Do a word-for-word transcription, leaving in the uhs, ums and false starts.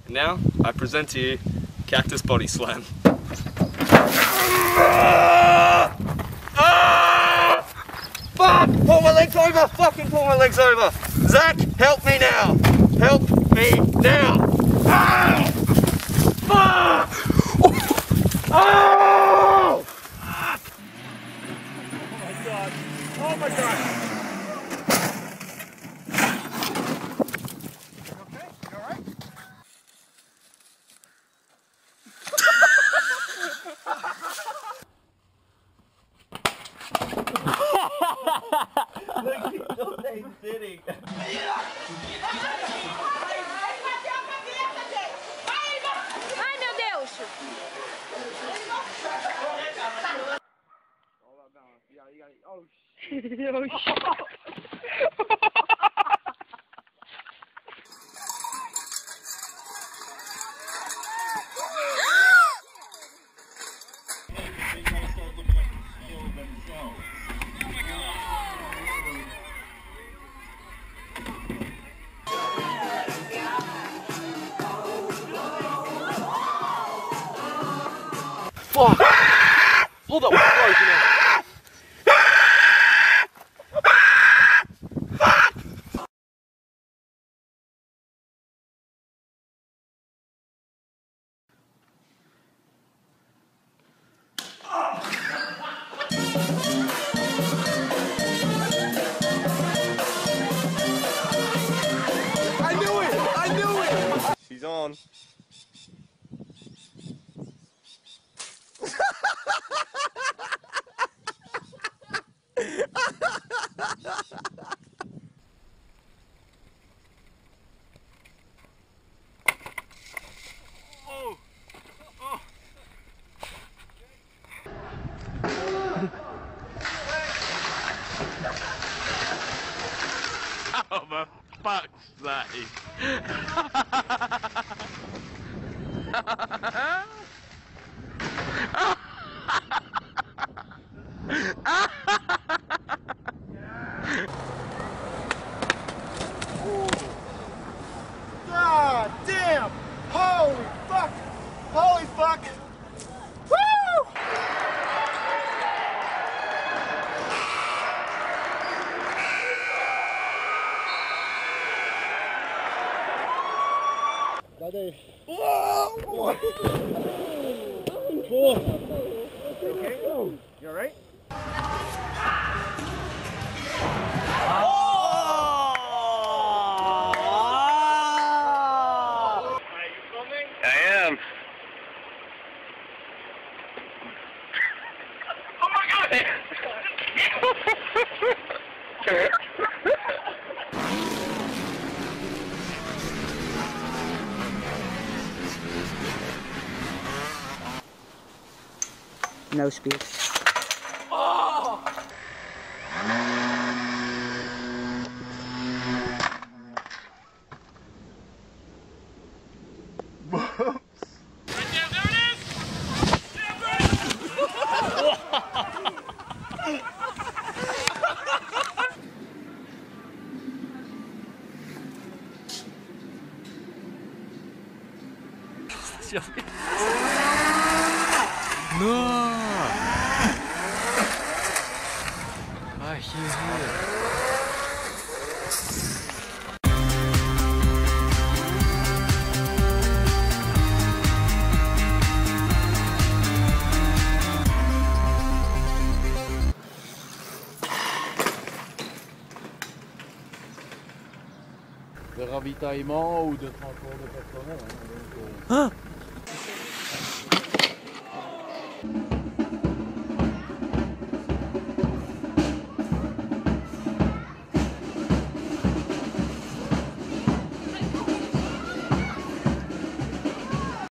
And now, I present to you Cactus Body Slam. Fuck! Pull my legs over! Fucking pull my legs over! Zach, help me now! Help me now! Ah! Fuck! Oh! Oh my god! Oh my god! Okay? You alright? Look, he's still sitting. Ai, meu Deus! Oh shit. Oh, shit. Fuck! Hold up, what's close, you know? I knew it! I knew it! She's on. Oh. Oh. How the fuck's that? God damn! Holy fuck! Holy fuck! Woo! Daddy. Whoa! Whoa. Okay? You alright? I am. Oh my god! No speed. Oh! No! Ah, hier, hier. De ravitaillement ou de transport de personnel. Hein, donc, euh... Hein?